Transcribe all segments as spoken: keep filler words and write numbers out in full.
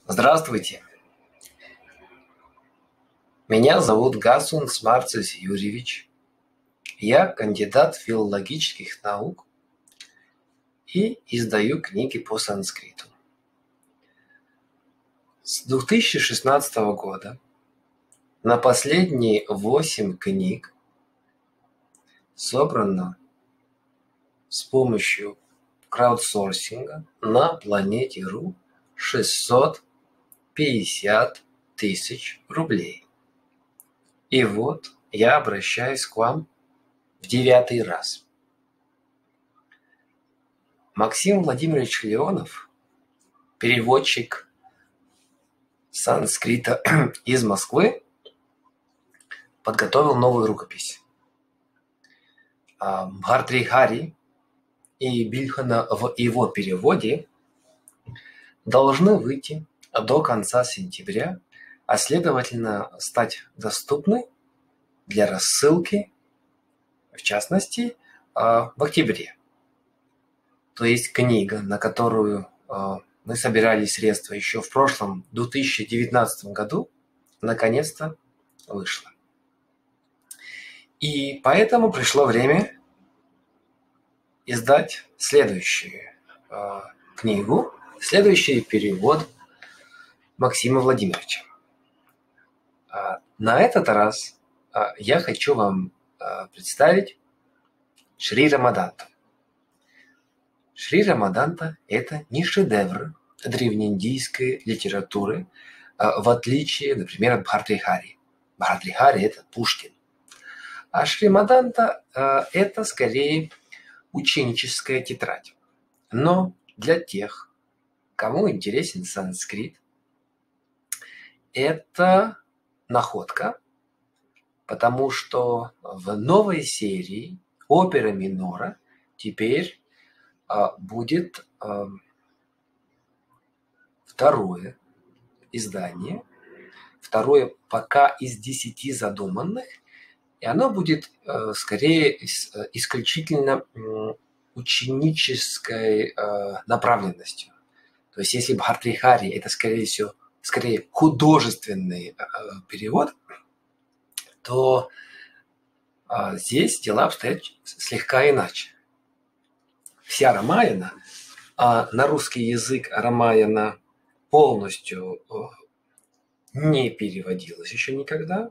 Здравствуйте. Меня зовут Гасунц Марцис Юрьевич. Я кандидат филологических наук и издаю книги по санскриту. С две тысячи шестнадцатого года на последние восемь книг собрано с помощью краудсорсинга на Планете.ру шестьсот пятьдесят тысяч рублей. И вот я обращаюсь к вам в девятый раз. Максим Владимирович Леонов, переводчик санскрита из Москвы, подготовил новую рукопись. Бхартрихари и Бильхана в его переводе должны выйти до конца сентября, а следовательно стать доступны для рассылки, в частности, в октябре. То есть книга, на которую мы собирали средства еще в прошлом две тысячи девятнадцатом году, наконец-то вышла. И поэтому пришло время издать следующую книгу, следующий перевод Максима Владимировича. На этот раз я хочу вам представить Шри Рамаданта. Шри Рамаданта – это не шедевр древнеиндийской литературы, в отличие, например, от Бхартрихари. Бхартрихари – это Пушкин. А Шри Рамаданта – это скорее ученическая тетрадь. Но для тех, кому интересен санскрит, это находка, потому что в новой серии «Опера минора» теперь будет второе издание, второе пока из десяти задуманных, и оно будет скорее исключительно ученической направленностью. То есть если Бхартрихари это скорее всего скорее художественный перевод, то здесь дела обстоят слегка иначе. Вся Рамаяна, а на русский язык Рамаяна полностью не переводилась еще никогда.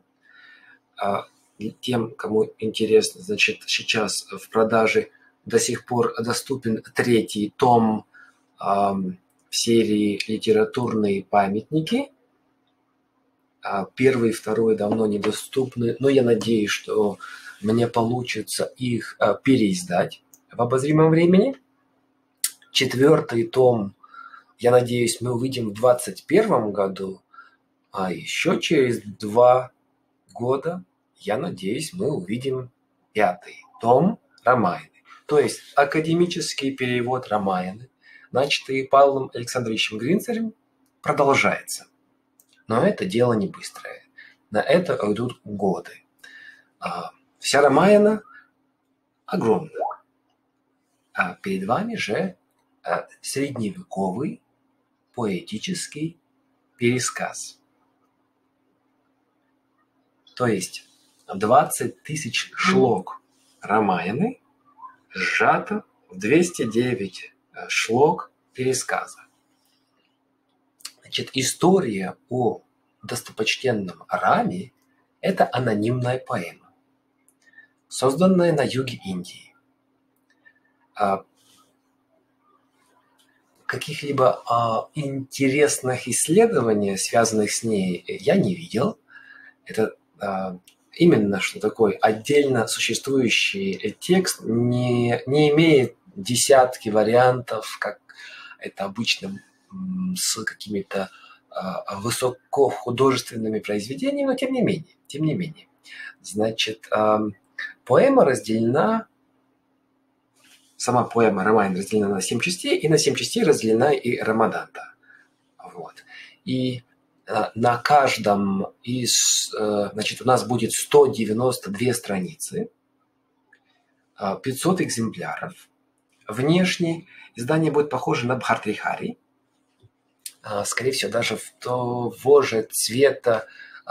Тем, кому интересно, значит, сейчас в продаже до сих пор доступен третий том в серии «Литературные памятники». Первый и второй давно недоступны, но я надеюсь, что мне получится их переиздать в обозримом времени. Четвертый том, я надеюсь, мы увидим в двадцать первом году, а еще через два года, я надеюсь, мы увидим пятый том Рамаяны. То есть академический перевод Рамаяны, начатый Павлом Александровичем Гринцерем, продолжается. Но это дело не быстрое. На это уйдут годы. Вся Рамаяна огромна. А перед вами же средневековый поэтический пересказ. То есть двадцать тысяч шлок Рамаяны сжато в двести девять шлок пересказа. Значит, история о достопочтенном Раме – это анонимная поэма, созданная на юге Индии. Каких-либо а, интересных исследований, связанных с ней, я не видел. Это а, именно что такой отдельно существующий текст не, не имеет десятки вариантов, как это обычно с какими-то а, высокохудожественными произведениями, но тем не менее, тем не менее. Значит, а, поэма разделена. Сама поэма Рамаяна разделена на семь частей, и на семь частей разделена и Рамаданта. Вот. И э, на каждом из... Э, значит, у нас будет сто девяносто две страницы, э, пятьсот экземпляров. Внешне издание будет похоже на Бхартрихари. скорее всего, даже в того же цвета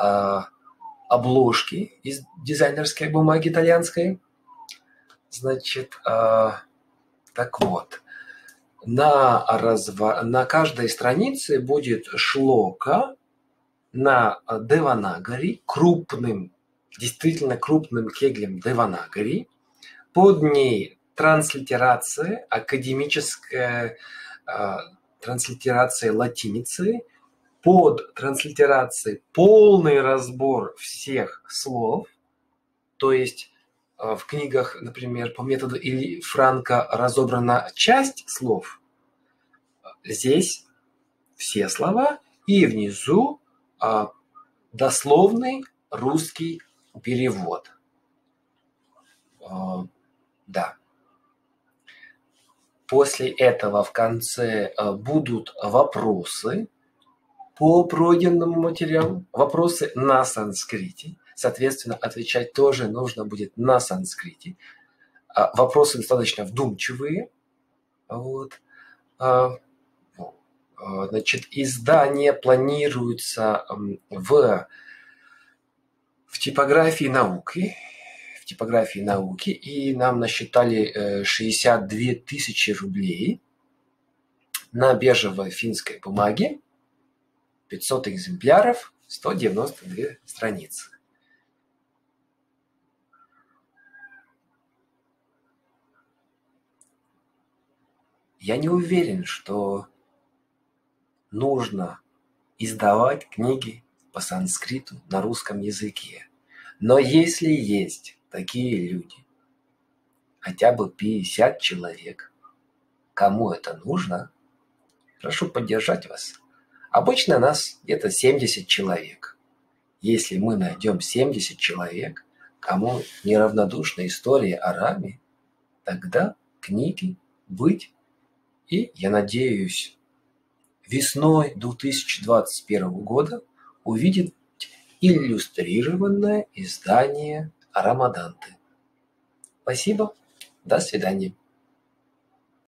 обложки из дизайнерской бумаги итальянской. Значит, так вот, на, разва... на каждой странице будет шлока на деванагари, крупным, действительно крупным кеглем деванагари. Под ней транслитерация, академическая э, транслитерация латиницы. Под транслитерацией полный разбор всех слов. То есть э, в книгах, например, по методу Ильи Франка разобрана часть слов. Здесь все слова и внизу э, дословный русский перевод. Э, да. После этого в конце будут вопросы по пройденному материалу, вопросы на санскрите. Соответственно, отвечать тоже нужно будет на санскрите. Вопросы достаточно вдумчивые. Вот. Значит, издание планируется в, в типографии науки. типографии науки, и нам насчитали шестьдесят две тысячи рублей на бежевой финской бумаге, пятьсот экземпляров, сто девяносто две страницы. Я не уверен, что нужно издавать книги по санскриту на русском языке, но если есть такие люди, хотя бы пятьдесят человек, кому это нужно, прошу поддержать вас. Обычно нас где-то семьдесят человек. Если мы найдем семьдесят человек, кому неравнодушна история о Раме, тогда книги быть. И, я надеюсь, весной две тысячи двадцать первого года увидит иллюстрированное издание Рамаданты. Спасибо. До свидания.